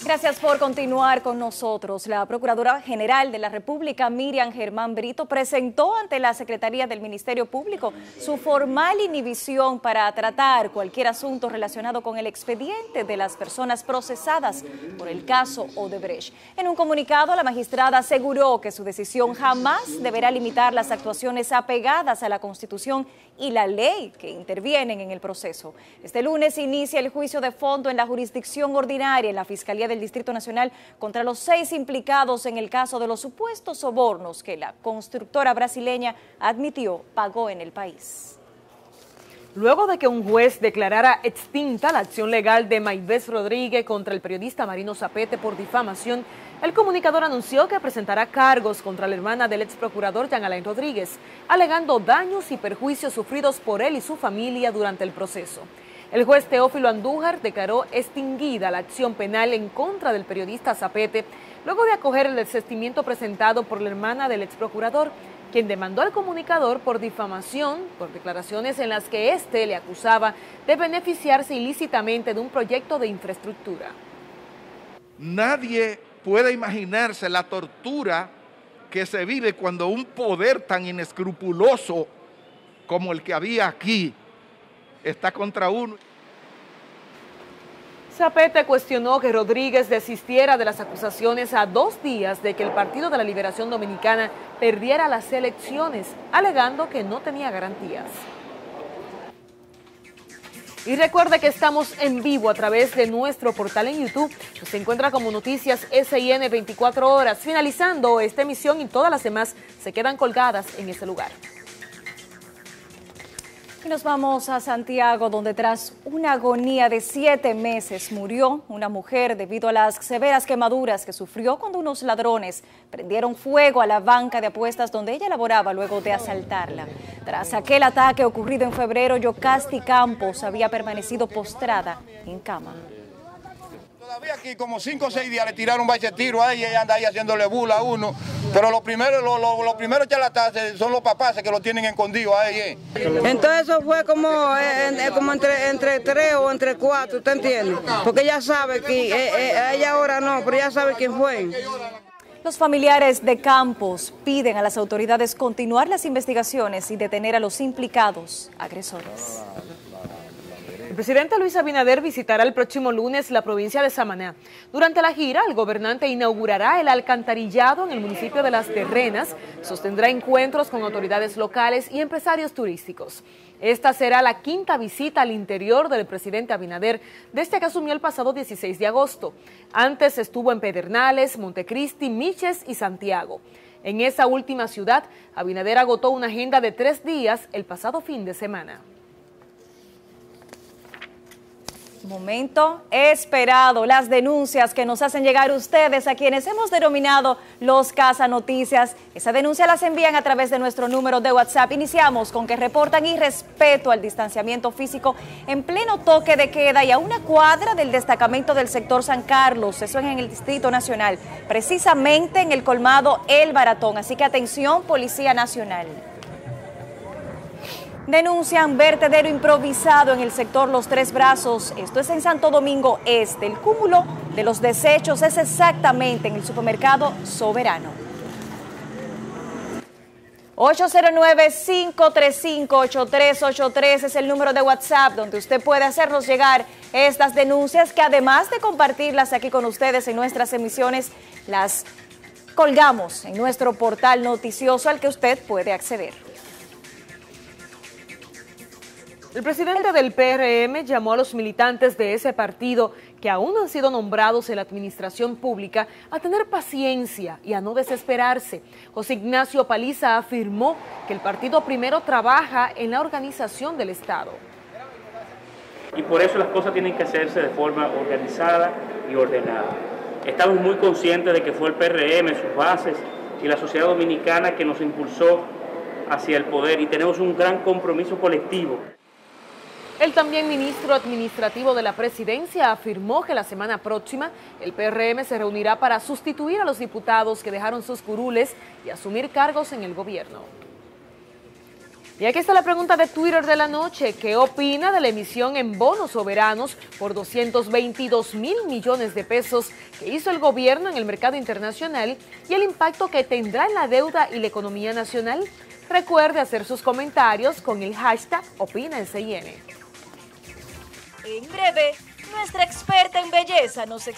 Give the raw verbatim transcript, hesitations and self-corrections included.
Gracias por continuar con nosotros. La Procuradora General de la República, Miriam Germán Brito, presentó ante la Secretaría del Ministerio Público su formal inhibición para tratar cualquier asunto relacionado con el expediente de las personas procesadas por el caso Odebrecht. En un comunicado, la magistrada aseguró que su decisión jamás deberá limitar las actuaciones apegadas a la Constitución y la ley que intervienen en el proceso. Este lunes inicia el juicio de fondo en la jurisdicción ordinaria en la Fiscalía del Distrito Nacional contra los seis implicados en el caso de los supuestos sobornos que la constructora brasileña admitió pagó en el país. Luego de que un juez declarara extinta la acción legal de Maybeth Rodríguez contra el periodista Marino Zapete por difamación, el comunicador anunció que presentará cargos contra la hermana del ex procurador Jean Alain Rodríguez, alegando daños y perjuicios sufridos por él y su familia durante el proceso. El juez Teófilo Andújar declaró extinguida la acción penal en contra del periodista Zapete, luego de acoger el desistimiento presentado por la hermana del ex procurador, quien demandó al comunicador por difamación, por declaraciones en las que éste le acusaba de beneficiarse ilícitamente de un proyecto de infraestructura. Nadie puede imaginarse la tortura que se vive cuando un poder tan inescrupuloso como el que había aquí está contra uno. Zapete cuestionó que Rodríguez desistiera de las acusaciones a dos días de que el Partido de la Liberación Dominicana perdiera las elecciones, alegando que no tenía garantías. Y recuerde que estamos en vivo a través de nuestro portal en YouTube, que se encuentra como Noticias S I N veinticuatro horas. Finalizando esta emisión y todas las demás se quedan colgadas en ese lugar. Y nos vamos a Santiago, donde tras una agonía de siete meses murió una mujer debido a las severas quemaduras que sufrió cuando unos ladrones prendieron fuego a la banca de apuestas donde ella laboraba luego de asaltarla. Tras aquel ataque ocurrido en febrero, Yocasti Campos había permanecido postrada en cama. Todavía aquí como cinco o seis días le tiraron un tiro a ella y ella anda ahí haciéndole bula a uno. Pero los primeros los lo, lo primeros charlatanes son los papás que lo tienen escondido a ella. Entonces eso fue como, eh, como entre, entre tres o entre cuatro, ¿usted entiende? Porque ella sabe que, eh, eh, ella ahora no, pero ella sabe quién fue. Los familiares de Campos piden a las autoridades continuar las investigaciones y detener a los implicados agresores. El presidente Luis Abinader visitará el próximo lunes la provincia de Samaná. Durante la gira, el gobernante inaugurará el alcantarillado en el municipio de Las Terrenas, sostendrá encuentros con autoridades locales y empresarios turísticos. Esta será la quinta visita al interior del presidente Abinader desde que asumió el pasado dieciséis de agosto. Antes estuvo en Pedernales, Montecristi, Miches y Santiago. En esa última ciudad, Abinader agotó una agenda de tres días el pasado fin de semana. Momento esperado, las denuncias que nos hacen llegar ustedes, a quienes hemos denominado los Cazanoticias. Esa denuncia las envían a través de nuestro número de WhatsApp. Iniciamos con que reportan irrespeto al distanciamiento físico en pleno toque de queda y a una cuadra del destacamento del sector San Carlos, eso es en el Distrito Nacional, precisamente en el colmado El Baratón. Así que atención, Policía Nacional. Denuncian vertedero improvisado en el sector Los Tres Brazos. Esto es en Santo Domingo Este. El cúmulo de los desechos es exactamente en el supermercado Soberano. ocho cero nueve, cinco tres cinco, ocho tres ocho tres es el número de WhatsApp donde usted puede hacernos llegar estas denuncias que, además de compartirlas aquí con ustedes en nuestras emisiones, las colgamos en nuestro portal noticioso al que usted puede acceder. El presidente del P R M llamó a los militantes de ese partido que aún no han sido nombrados en la administración pública a tener paciencia y a no desesperarse. José Ignacio Paliza afirmó que el partido primero trabaja en la organización del Estado. Y por eso las cosas tienen que hacerse de forma organizada y ordenada. Estamos muy conscientes de que fue el P R M, sus bases y la sociedad dominicana que nos impulsó hacia el poder y tenemos un gran compromiso colectivo. El también ministro administrativo de la presidencia afirmó que la semana próxima el P R M se reunirá para sustituir a los diputados que dejaron sus curules y asumir cargos en el gobierno. Y aquí está la pregunta de Twitter de la noche. ¿Qué opina de la emisión en bonos soberanos por doscientos veintidós mil millones de pesos que hizo el gobierno en el mercado internacional y el impacto que tendrá en la deuda y la economía nacional? Recuerde hacer sus comentarios con el hashtag OpinaSIN. En breve, nuestra experta en belleza nos explica